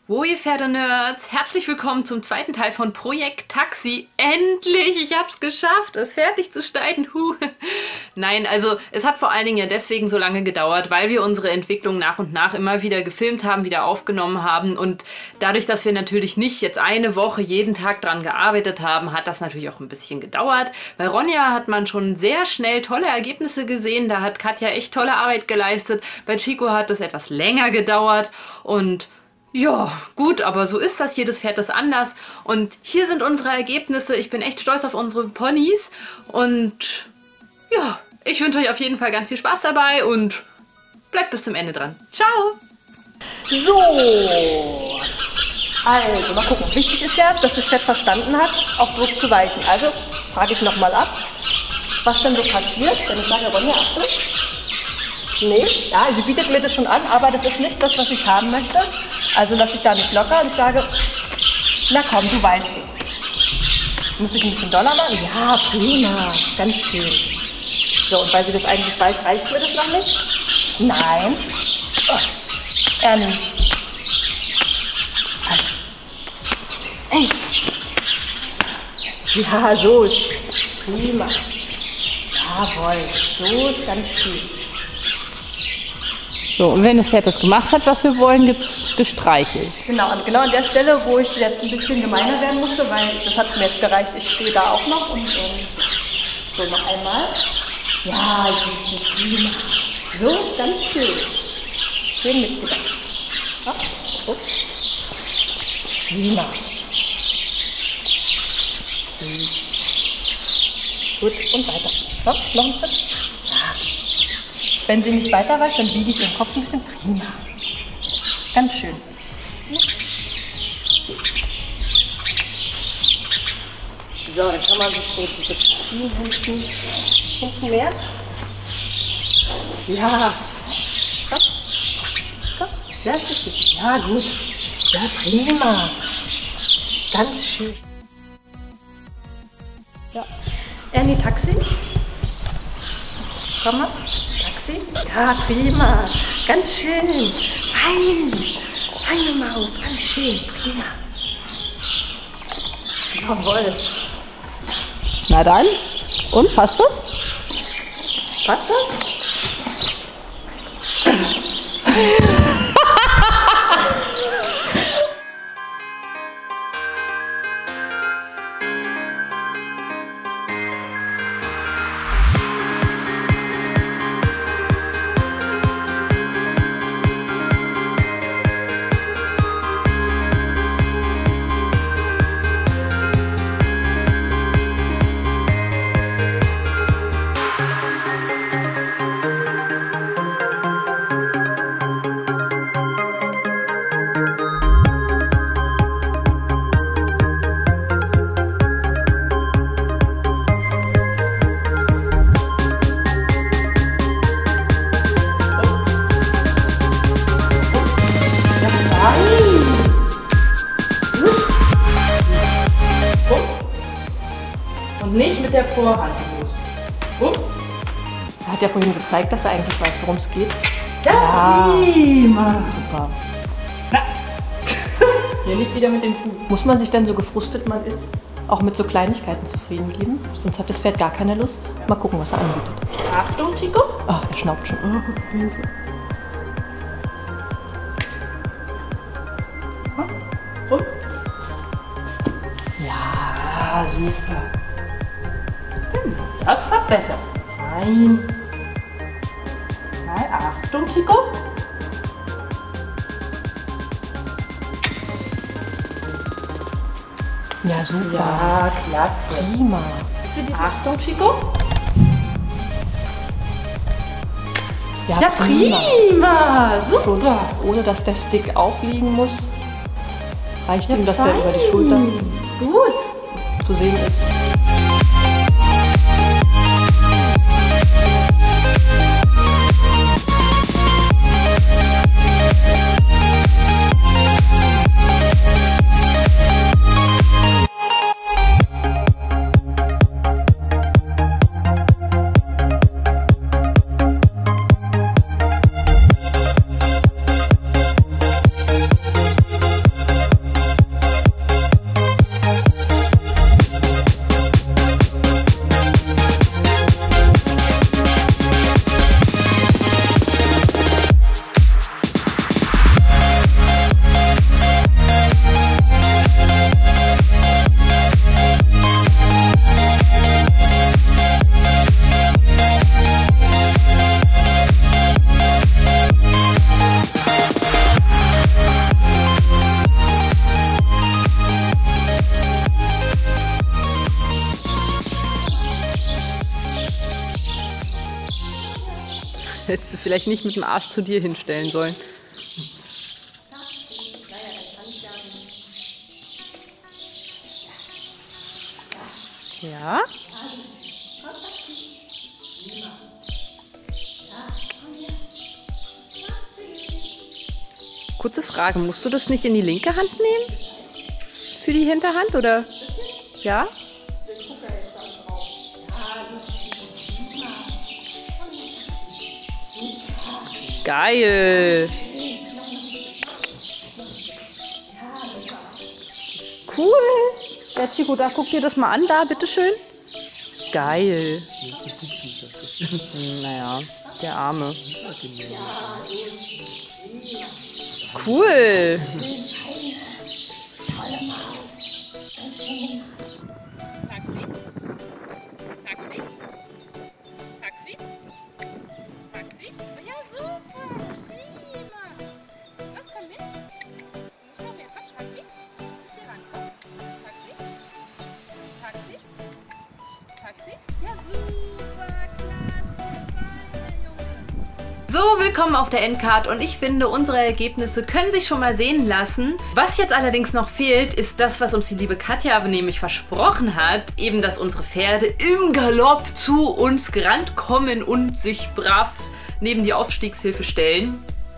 Wo ihr Pferdenerds, herzlich willkommen zum zweiten Teil von Projekt Taxi. Endlich, ich hab's geschafft, es fertig zu schneiden. Nein, also es hat vor allen Dingen ja deswegen so lange gedauert, weil wir unsere Entwicklung nach und nach immer wieder gefilmt haben, wieder aufgenommen haben. Und dadurch, dass wir natürlich nicht jetzt eine Woche jeden Tag dran gearbeitet haben, hat das natürlich auch ein bisschen gedauert. Bei Ronja hat man schon sehr schnell tolle Ergebnisse gesehen, da hat Katja echt tolle Arbeit geleistet. Bei Chico hat es etwas länger gedauert und ja, gut, aber so ist das. Jedes Pferd ist anders. Und hier sind unsere Ergebnisse. Ich bin echt stolz auf unsere Ponys. Und ja, ich wünsche euch auf jeden Fall ganz viel Spaß dabei und bleibt bis zum Ende dran. Ciao! So, also mal gucken. Wichtig ist ja, dass das Pferd verstanden hat, auf Druck zu weichen. Also frage ich nochmal ab, was denn so passiert, wenn ich sage, Ronja, Achtung. Nee, ja, sie bietet mir das schon an, aber das ist nicht das, was ich haben möchte. Also lasse ich da nicht locker und ich sage, na komm, du weißt es. Muss ich ein bisschen doller machen? Ja, prima, ganz schön. So, und weil sie das eigentlich weiß, reicht mir das noch nicht? Nein. Oh, Ernie. Ey. Ja, so ist prima. Jawohl, so ist ganz schön. So, und wenn das Pferd das gemacht hat, was wir wollen, gibt es gestreichelt. Genau an der Stelle, wo ich jetzt ein bisschen gemeiner werden musste, weil das hat mir jetzt gereicht, ich stehe da auch noch und so noch einmal. Ja, prima. So, ganz schön. Schön mitgedacht. Ja, so. Prima. Gut, und weiter. So, noch ein Schritt. Ja. Wenn sie nicht weiter weiß, dann biege ich den Kopf ein bisschen. Prima. Ganz schön. So, jetzt kann man sich so diese Ziehen hinten mehr. Ja. Komm. Komm. Ja, ist richtig. Ja, gut. Ja, prima. Ganz schön. Ja. Ernie, Taxi. Komm mal. Taxi. Ja, prima. Ganz schön. Fein. Feine Maus. Ganz schön. Prima. Jawohl. Na dann, und passt das? Passt das? Und nicht mit der Vorhand los. Er hat ja vorhin gezeigt, dass er eigentlich weiß, worum es geht. Ja, prima. Super. Na. Hier liegt wieder mit dem Fuß. Muss man sich denn so gefrustet man ist, auch mit so Kleinigkeiten zufrieden geben? Sonst hat das Pferd gar keine Lust. Mal gucken, was er anbietet. Achtung, Chico. Ah, er schnaubt schon. Und? Ja, super. Das klappt besser. Nein. Nein, Achtung, Chico. Ja, super. Ja, klasse. Prima. Achtung, Chico. Ja, Ja, prima. Super. Ohne dass der Stick aufliegen muss, reicht ihm, dass der über die Schulter Gut. zu sehen ist. vielleicht nicht mit dem Arsch zu dir hinstellen sollen. Ja? Kurze Frage, musst du das nicht in die linke Hand nehmen? Für die Hinterhand, oder? Ja? Geil! Cool! Jetzt gut, da guck dir das mal an, da, bitteschön. Geil! Naja, der Arme. Cool! So, willkommen auf der Endcard und ich finde, unsere Ergebnisse können sich schon mal sehen lassen. Was jetzt allerdings noch fehlt, ist das, was uns die liebe Katja nämlich versprochen hat, eben, dass unsere Pferde im Galopp zu uns gerannt kommen und sich brav neben die Aufstiegshilfe stellen.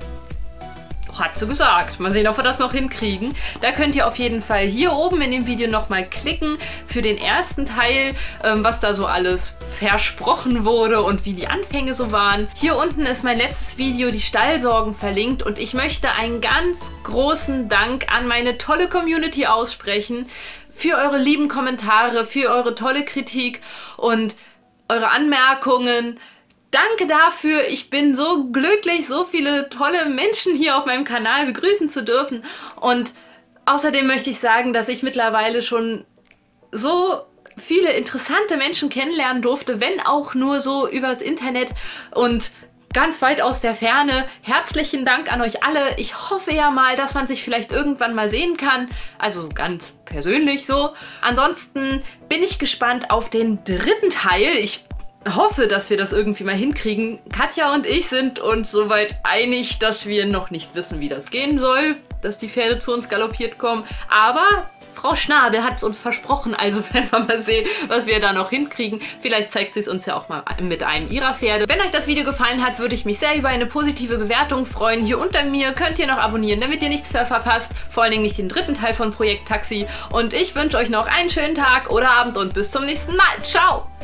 Hat sie gesagt. Mal sehen, ob wir das noch hinkriegen. Da könnt ihr auf jeden Fall hier oben in dem Video nochmal klicken für den ersten Teil, was da so alles versprochen wurde und wie die Anfänge so waren. Hier unten ist mein letztes Video, die Stallsorgen, verlinkt und ich möchte einen ganz großen Dank an meine tolle Community aussprechen für eure lieben Kommentare, für eure tolle Kritik und eure Anmerkungen. Danke dafür, ich bin so glücklich, so viele tolle Menschen hier auf meinem Kanal begrüßen zu dürfen. Und außerdem möchte ich sagen, dass ich mittlerweile schon so viele interessante Menschen kennenlernen durfte, wenn auch nur so übers Internet und ganz weit aus der Ferne. Herzlichen Dank an euch alle. Ich hoffe ja mal, dass man sich vielleicht irgendwann mal sehen kann. Also ganz persönlich so. Ansonsten bin ich gespannt auf den dritten Teil. Ich hoffe, dass wir das irgendwie mal hinkriegen. Katja und ich sind uns soweit einig, dass wir noch nicht wissen, wie das gehen soll, dass die Pferde zu uns galoppiert kommen. Aber Frau Schnabel hat es uns versprochen, also werden wir mal sehen, was wir da noch hinkriegen. Vielleicht zeigt sie es uns ja auch mal mit einem ihrer Pferde. Wenn euch das Video gefallen hat, würde ich mich sehr über eine positive Bewertung freuen. Hier unter mir könnt ihr noch abonnieren, damit ihr nichts mehr verpasst. Vor allen Dingen nicht den dritten Teil von Projekt Taxi. Und ich wünsche euch noch einen schönen Tag oder Abend und bis zum nächsten Mal. Ciao!